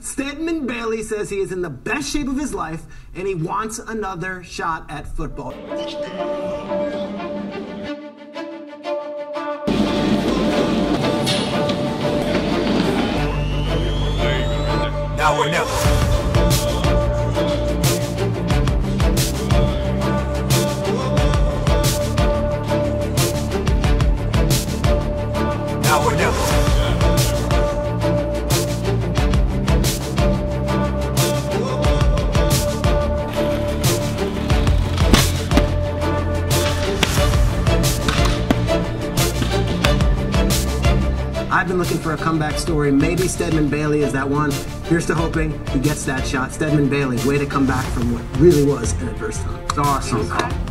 Stedman Bailey says he is in the best shape of his life and he wants another shot at football. Now or never. Now or never. I've been looking for a comeback story. Maybe Stedman Bailey is that one. Here's to hoping he gets that shot. Stedman Bailey, way to come back from what really was an adverse time. It's awesome.